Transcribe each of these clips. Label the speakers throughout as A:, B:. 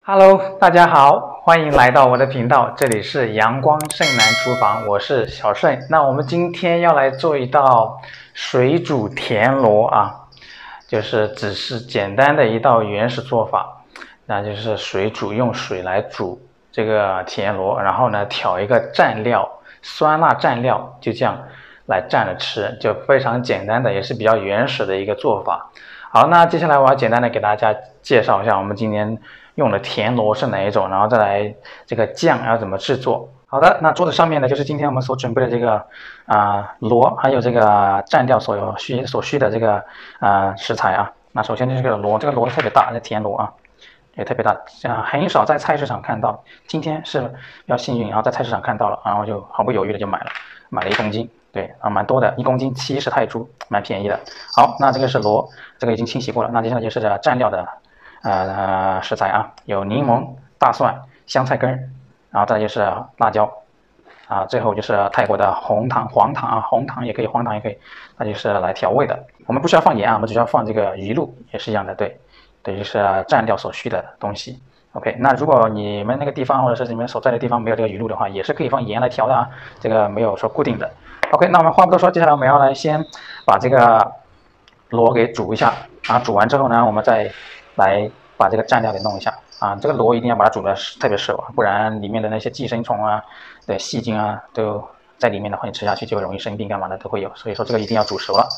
A: Hello，大家好，欢迎来到我的频道，这里是阳光盛男厨房，我是小盛。那我们今天要来做一道水煮田螺啊，就是只是简单的一道原始做法，那就是水煮，用水来煮这个田螺，然后呢调一个蘸料，酸辣蘸料，就这样来蘸着吃，就非常简单的，也是比较原始的一个做法。好，那接下来我要简单的给大家介绍一下我们今天用的田螺是哪一种，然后再来这个酱要怎么制作。好的，那桌子上面呢就是今天我们所准备的这个螺，还有这个蘸料所需的这个食材啊。那首先就是这个螺，这个螺特别大，这田螺啊也特别大，很少在菜市场看到。今天是比较幸运，然后在菜市场看到了，然后就毫不犹豫的就买了1公斤。对啊，蛮多的，1公斤70泰铢，蛮便宜的。好，那这个是螺，这个已经清洗过了。那接下来就是蘸料的食材啊，有柠檬、大蒜、香菜根，然后再就是辣椒啊，最后就是泰国的黄糖啊，红糖也可以，黄糖也可以，那就是来调味的。我们不需要放盐啊，我们只需要放这个鱼露，也是一样的，对，就是蘸料所需的东西。OK， 那如果你们那个地方或者是你们所在的地方没有这个鱼露的话，也是可以放盐来调的啊，这个没有说固定的。OK， 那我们话不多说，接下来我们要来先把这个螺给煮一下啊，煮完之后呢，我们再来把这个蘸料给弄一下啊。这个螺一定要把它煮的特别熟，不然里面的那些寄生虫啊、对细菌啊都在里面的话，你吃下去就容易生病，干嘛的都会有。所以说这个一定要煮熟了。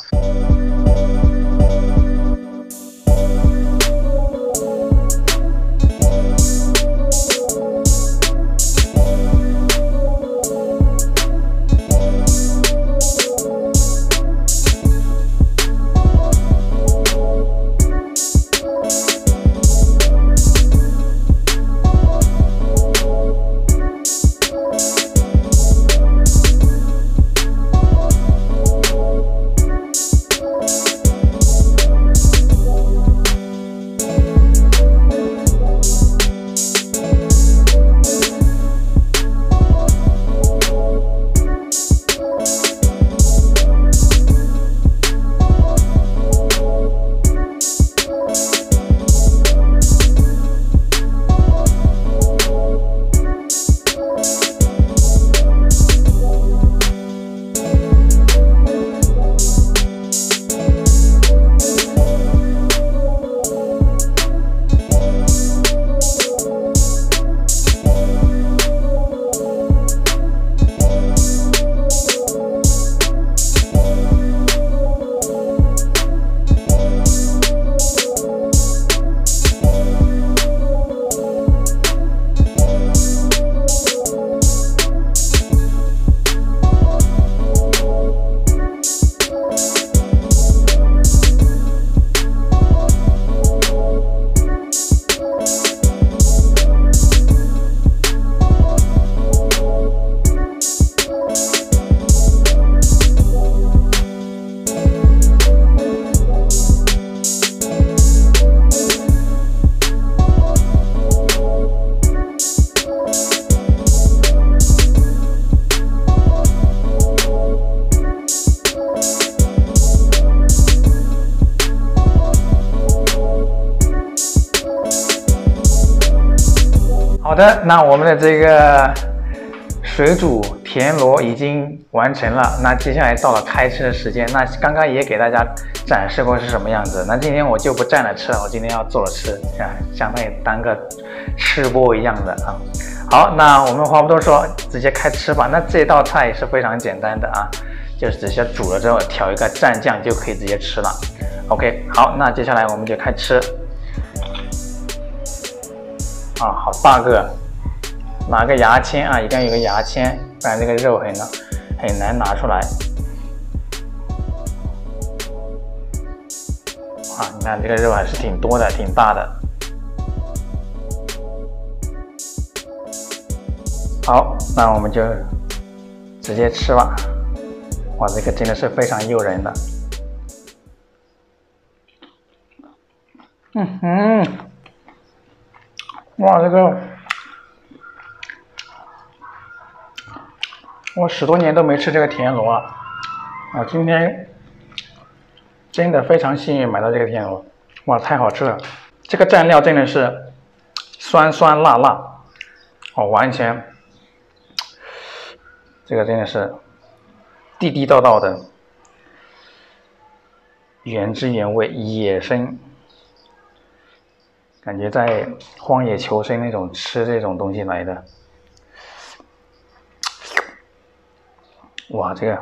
A: 好的，那我们的这个水煮田螺已经完成了。那接下来到了开吃的时间。那刚刚也给大家展示过是什么样子。那今天我就不蘸着吃了，我今天要做着吃啊，相当于当个吃播一样的啊。好，那我们话不多说，直接开吃吧。那这道菜是非常简单的啊，就是只需要煮了之后调一个蘸酱就可以直接吃了。OK， 好，那接下来我们就开吃。啊，好大个，拿个牙签啊，一定要有个牙签，不然这个肉很难拿出来。啊，你看这个肉还是挺多的，挺大的。好，那我们就直接吃吧。哇，这个真的是非常诱人的。哇，这个我10多年都没吃这个田螺啊，今天真的非常幸运买到这个田螺，哇，太好吃了！这个蘸料真的是酸酸辣辣，哦，完全，这个真的是地地道道的原汁原味野生，感觉在荒野求生那种吃这种东西来的。哇，这个，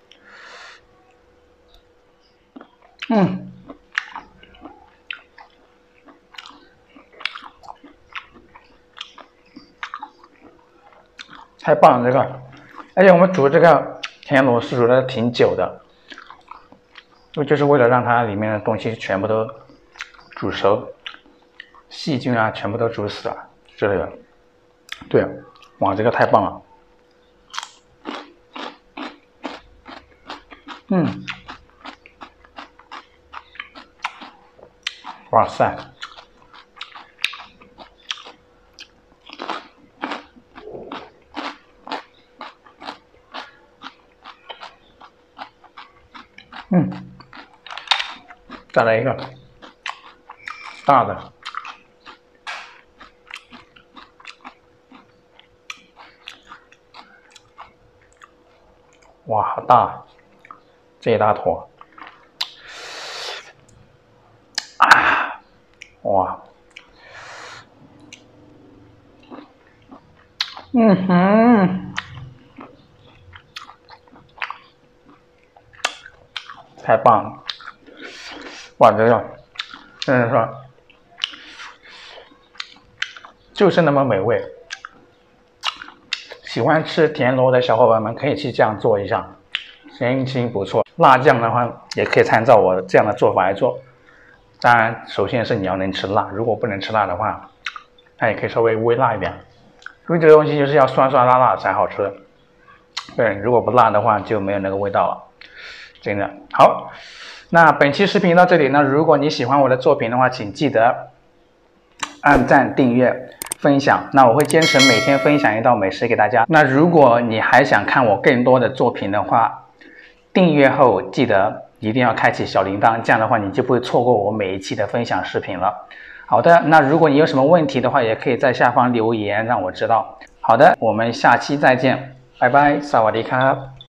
A: 太棒了这个，而且我们煮这个田螺是煮的挺久的，就是为了让它里面的东西全部都煮熟，细菌啊全部都煮死了之类的。对，哇，这个太棒了。哇塞，再来一个大的，哇，好大，这一大坨，啊，哇，太棒了，哇，这个真的是就是那么美味。喜欢吃田螺的小伙伴们可以去这样做一下，真心不错。辣酱的话也可以参照我这样的做法来做，当然首先是你要能吃辣，如果不能吃辣的话，那也可以稍微微辣一点，因为这个东西就是要酸酸辣辣才好吃。对，如果不辣的话就没有那个味道了，真的。好，那本期视频到这里呢，如果你喜欢我的作品的话，请记得按赞、订阅、分享。那我会坚持每天分享一道美食给大家。那如果你还想看我更多的作品的话，订阅后记得一定要开启小铃铛，这样的话你就不会错过我每一期的分享视频了。好的，那如果你有什么问题的话，也可以在下方留言让我知道。好的，我们下期再见，拜拜，萨瓦迪卡。